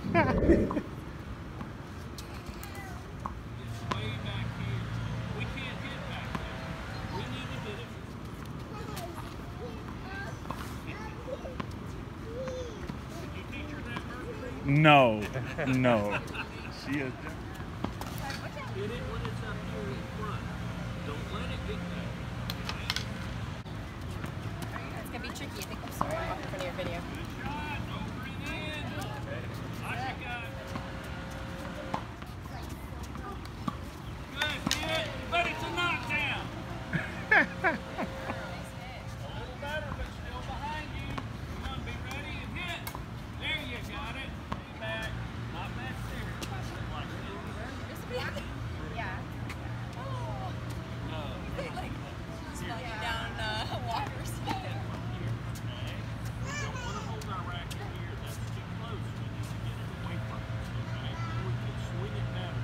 No, no. She is. Hit it when it's up here in front. Don't let it get back. It's gonna be tricky. I think I'm sorry. I'm in front of your video. Good shot. Over and in. Ashika. Good hit. But it's a knockdown. A little better, but still behind you. Come on, be ready and hit. There you got it. Stay back. Not back there. Like this. Yeah. Oh. Like sliding down water or something. We don't want to hold our racket here. That's too close. We need to get it away from us, okay? We can swing it better.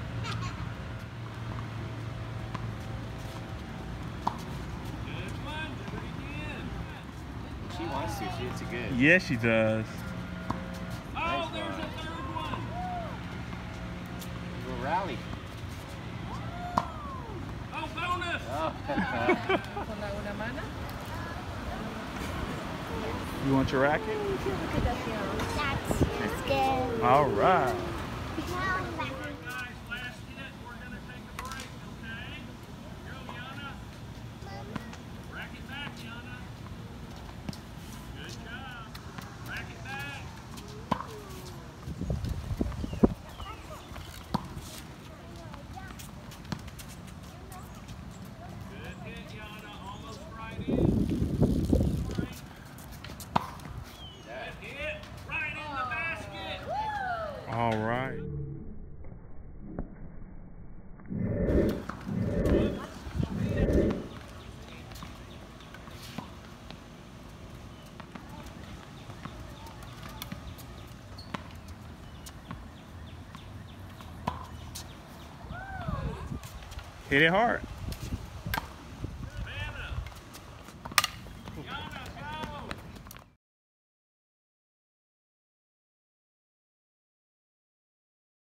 Good one. Do it again. She wants to. She hits it good. Yeah, she does. Oh, there's a third one. We'll rally. Oh, bonus. Oh. Con la una mano. You want your racket? That's good. All right. All right, guys, last hit. We're going to take a break, okay? Go, Yana. Racket back, Yana. Good job. Racket back. Good hit, Yana. Almost right in. Good hit. Right in the basket. All right. Hit it hard.